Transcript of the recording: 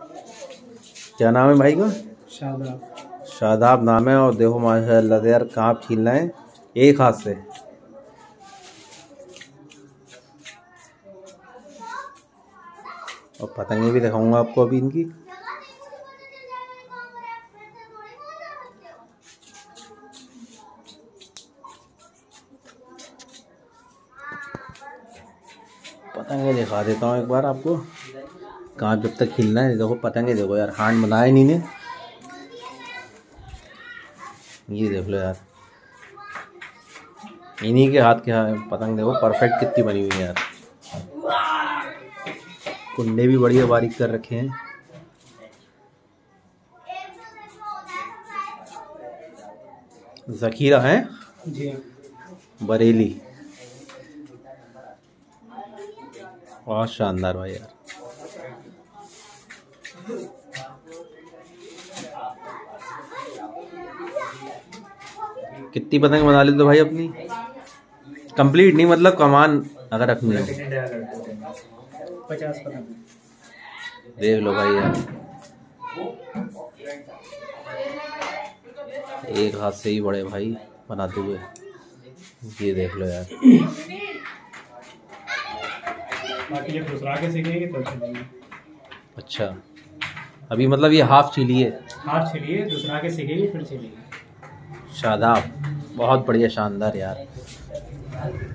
क्या नाम है भाई का? शादाब। शादाब नाम है। और देखो माशाल्लाह यार कांप छील रहे हैं एक हाथ से। और पतंगे भी दिखाऊंगा आपको अभी इनकी। पतंगे दिखा देता हूँ एक बार आपको। कांच जब तक खिलना है। देखो पतंगे देखो यार, हांड बनाया नहीं ने। ये देख लो यार, इन्हीं के हाथ के पतंग देखो परफेक्ट कितनी बनी हुई है यार। कुंडे भी बढ़िया बारीक कर रखे हैं। ज़खीरा है जी, बरेली। बहुत शानदार भाई यार। कितनी पतंग बना लेते भाई अपनी? कंप्लीट नहीं मतलब कमान अगर रखनी है 50 पतंग। देख लो भाई यार, एक हाथ से ही बड़े भाई बनाते हुए। ये देख लो यार। बाकी जब दूसरा के सीखेंगे तो चलेंगे। अच्छा, अभी मतलब ये हाफ चिली है। हाथ छिलिए, दूसरा के सीखेंगे फिर चलेंगे। शादाब, बहुत बढ़िया शानदार यार।